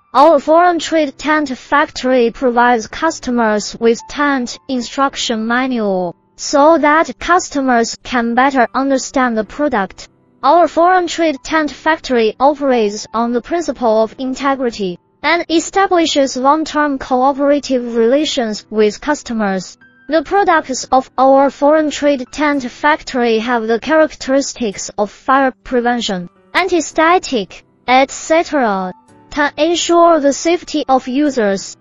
Our foreign trade tent factory provides customers with tent instruction manual, so that customers can better understand the product. Our foreign trade tent factory operates on the principle of integrity and establishes long-term cooperative relations with customers. The products of our foreign trade tent factory have the characteristics of fire prevention, anti-static, etc. to ensure the safety of users.